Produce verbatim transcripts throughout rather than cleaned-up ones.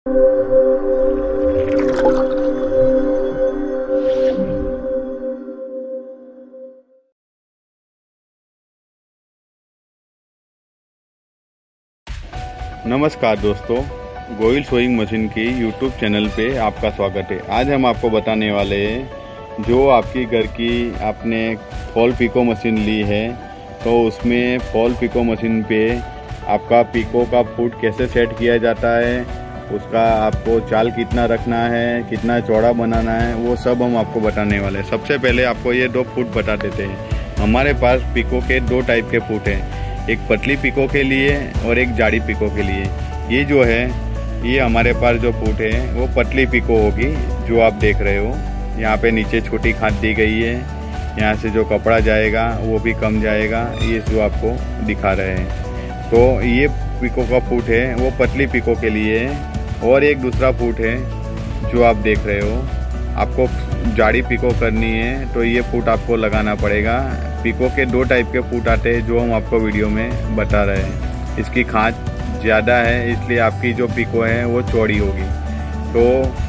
नमस्कार दोस्तों, Goyal sewing machine की यूट्यूब चैनल पे आपका स्वागत है। आज हम आपको बताने वाले हैं, जो आपकी घर की आपने फॉल पिको मशीन ली है तो उसमें फॉल पिको मशीन पे आपका पिको का फुट कैसे सेट किया जाता है, उसका आपको चाल कितना रखना है, कितना चौड़ा बनाना है, वो सब हम आपको बताने वाले हैं। सबसे पहले आपको ये दो फुट बता देते हैं। हमारे पास पिको के दो टाइप के फुट हैं, एक पतली पिको के लिए और एक जाड़ी पिको के लिए। ये जो है, ये हमारे पास जो फुट है वो पतली पिको होगी, जो आप देख रहे हो। यहाँ पे नीचे छोटी खाद दी गई है, यहाँ से जो कपड़ा जाएगा वो भी कम जाएगा, ये जो आपको दिखा रहे हैं। तो ये पिको का फुट है वो पतली पिको के लिए है। और एक दूसरा फुट है जो आप देख रहे हो, आपको जाड़ी पिको करनी है तो ये फुट आपको लगाना पड़ेगा। पिको के दो टाइप के फुट आते हैं जो हम आपको वीडियो में बता रहे हैं। इसकी खांच ज़्यादा है, इसलिए आपकी जो पिको है वो चौड़ी होगी। तो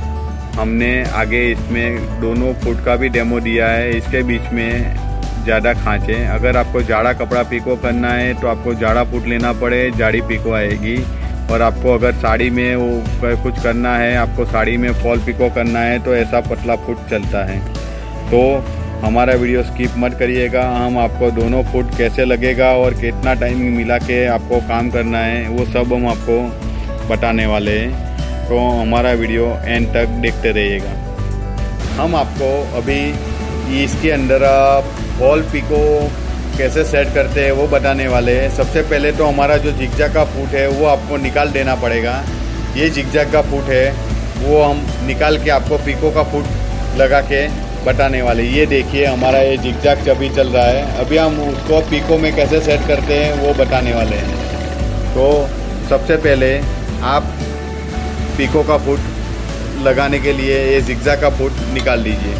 हमने आगे इसमें दोनों फुट का भी डेमो दिया है। इसके बीच में ज़्यादा खांच है। अगर आपको जाड़ा कपड़ा पिको करना है तो आपको जाड़ा फुट लेना पड़े, जाड़ी पिको आएगी। और आपको अगर साड़ी में वो कुछ करना है, आपको साड़ी में फॉल पिको करना है तो ऐसा पतला फुट चलता है। तो हमारा वीडियो स्किप मत करिएगा। हम आपको दोनों फुट कैसे लगेगा और कितना टाइम मिला के आपको काम करना है वो सब हम आपको बताने वाले हैं। तो हमारा वीडियो एंड तक देखते रहिएगा। हम आपको अभी इसके अंदर फॉल पिको कैसे सेट करते हैं वो बताने वाले हैं। सबसे पहले तो हमारा जो जिगजैग का फुट है वो आपको निकाल देना पड़ेगा। ये जिगजैग का फुट है वो हम निकाल के आपको पिको का फुट लगा के बताने वाले। ये देखिए, हमारा ये जिगजैग अभी चल रहा है। अभी हम उसको पिको में कैसे सेट करते हैं वो बताने वाले हैं। तो सबसे पहले आप पिको का फुट लगाने के लिए ये जिगजैग का फुट निकाल लीजिए।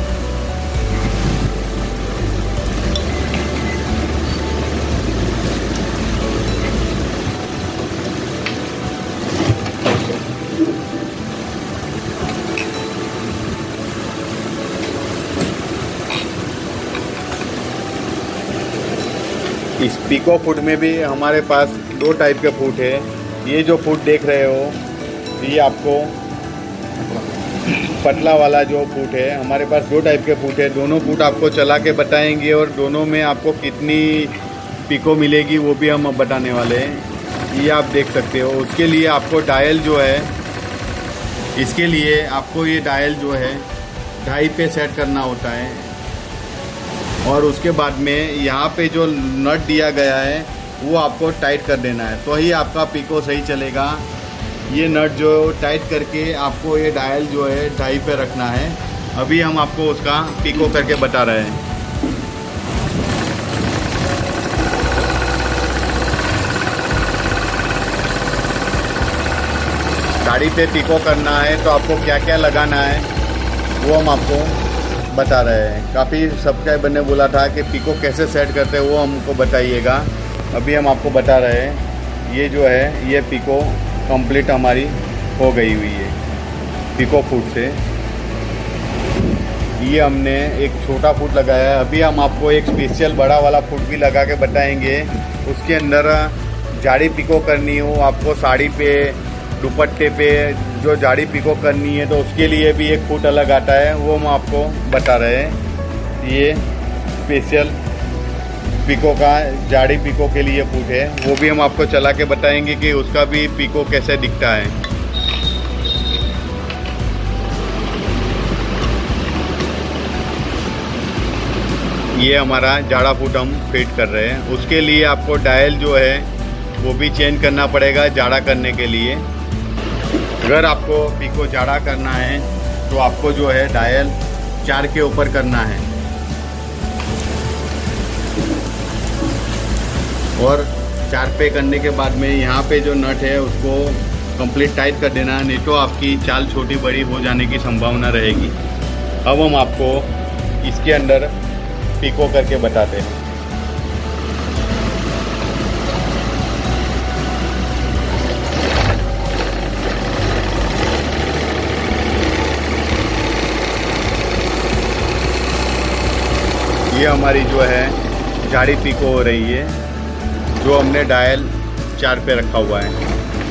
इस पिको फुट में भी हमारे पास दो टाइप के फुट है। ये जो फुट देख रहे हो, ये आपको पतला वाला जो फुट है, हमारे पास दो टाइप के फुट है। दोनों फुट आपको चला के बताएंगे और दोनों में आपको कितनी पिको मिलेगी वो भी हम बताने वाले हैं। ये आप देख सकते हो। उसके लिए आपको डायल जो है, इसके लिए आपको ये डायल जो है ढाई पे सेट करना होता है। और उसके बाद में यहाँ पे जो नट दिया गया है वो आपको टाइट कर देना है, तो ही आपका पिको सही चलेगा। ये नट जो टाइट करके आपको ये डायल जो है ढाई पे रखना है। अभी हम आपको उसका पिको करके बता रहे हैं। साड़ी पे पिको करना है तो आपको क्या क्या लगाना है वो हम आपको बता रहे हैं। काफ़ी सब्सक्राइबर ने बोला था कि पिको कैसे सेट करते हैं वो हमको बताइएगा। अभी हम आपको बता रहे हैं। ये जो है, ये पिको कंप्लीट हमारी हो गई हुई है पिको फुट से। ये हमने एक छोटा फुट लगाया है। अभी हम आपको एक स्पेशल बड़ा वाला फुट भी लगा के बताएंगे। उसके अंदर जाड़ी पिको करनी हो आपको, साड़ी पे दुपट्टे पे जो जाड़ी पिको करनी है तो उसके लिए भी एक फुट अलग आता है, वो हम आपको बता रहे हैं। ये स्पेशल पिको का जाड़ी पिको के लिए फुट है, वो भी हम आपको चला के बताएंगे कि उसका भी पिको कैसे दिखता है। ये हमारा जाड़ा फुट हम फिट कर रहे हैं। उसके लिए आपको डायल जो है वो भी चेंज करना पड़ेगा जाड़ा करने के लिए। अगर आपको पिको जाड़ा करना है तो आपको जो है डायल चार के ऊपर करना है और चार पे करने के बाद में यहाँ पे जो नट है उसको कंप्लीट टाइट कर देना, नहीं तो आपकी चाल छोटी बड़ी हो जाने की संभावना रहेगी। अब हम आपको इसके अंदर पिको करके बताते हैं। ये हमारी जो है झाड़ी पिको हो रही है, जो हमने डायल चार पे रखा हुआ है।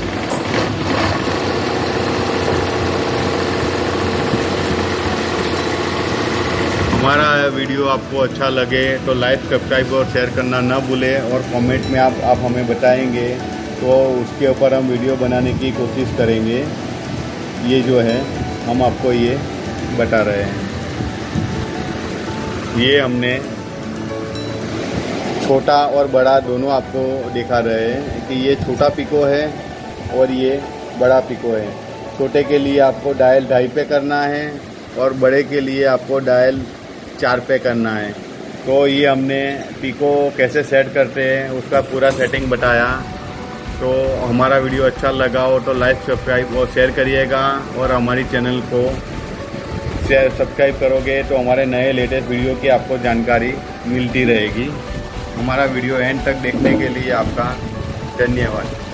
हमारा वीडियो आपको अच्छा लगे तो लाइक, सब्सक्राइब और शेयर करना ना भूलें, और कमेंट में आप आप हमें बताएंगे तो उसके ऊपर हम वीडियो बनाने की कोशिश करेंगे। ये जो है हम आपको ये बता रहे हैं, ये हमने छोटा और बड़ा दोनों आपको दिखा रहे हैं कि ये छोटा पिको है और ये बड़ा पिको है। छोटे के लिए आपको डायल ढाई पे करना है और बड़े के लिए आपको डायल चार पे करना है। तो ये हमने पिको कैसे सेट करते हैं उसका पूरा सेटिंग बताया। तो हमारा वीडियो अच्छा लगा हो तो लाइक, सब्सक्राइब और शेयर करिएगा, और हमारी चैनल को शेयर सब्सक्राइब करोगे तो हमारे नए लेटेस्ट वीडियो की आपको जानकारी मिलती रहेगी। हमारा वीडियो एंड तक देखने के लिए आपका धन्यवाद।